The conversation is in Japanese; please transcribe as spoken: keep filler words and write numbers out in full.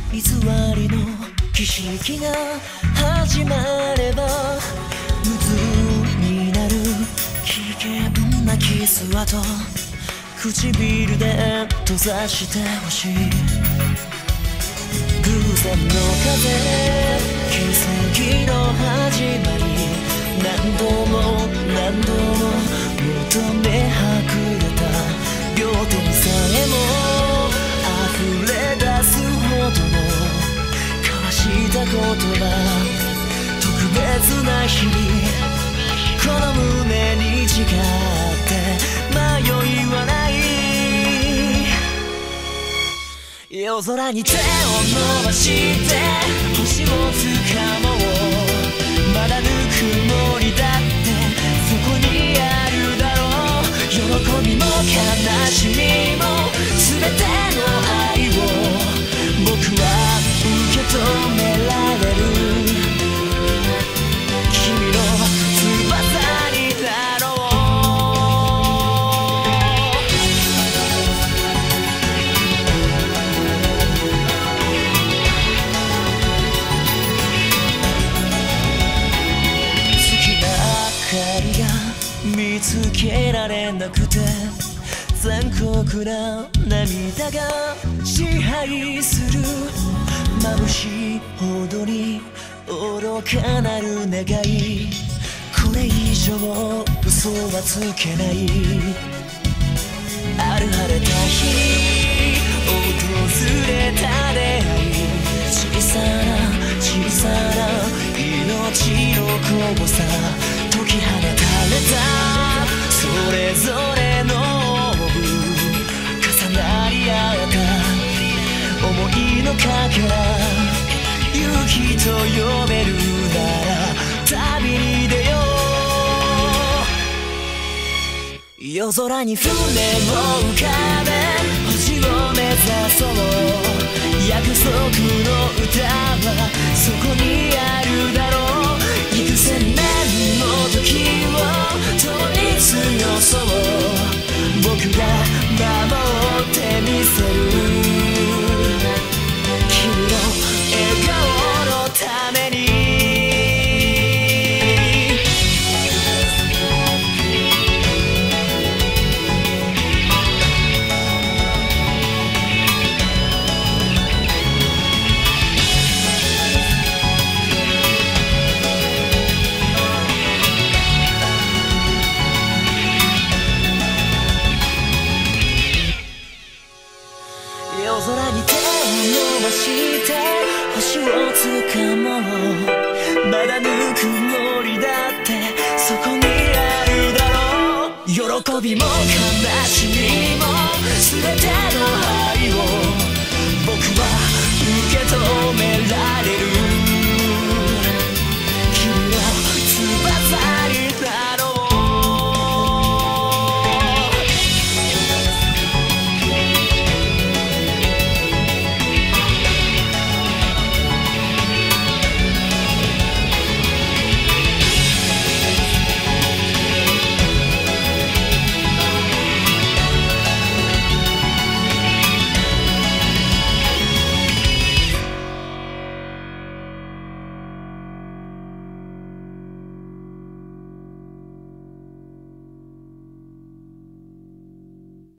偽りの儀式が始まれば無痛になる危険なキス跡唇で閉ざしてほしい偶然の風奇跡の始まり何度も何度も求めはぐれた両手にさえも溢れ出すほどの交わした言葉特別な日々この胸に誓って迷いはない夜空に手を伸ばして星を掴もうまだぬくもりだってそこにあるだろう喜びも悲しみも全ての愛を僕は受け止められる君の翼になろう見つけられなくて残酷な涙が支配する眩しいほどに愚かなる願いこれ以上嘘はつけないある晴れた日に訪れた出会い小さな小さな命のこさ解き放たれたそれぞれの重なり合った思いのかけら勇気と呼べるなら旅に出よう夜空に船を浮かべ星を目指そう約束の歌はそこにあるだろう幾千年の時を共に過ごそう僕が守ってみせる君の笑顔のために星を掴もうまだぬくもりだってそこにあるだろう喜びも悲しみも全ての愛を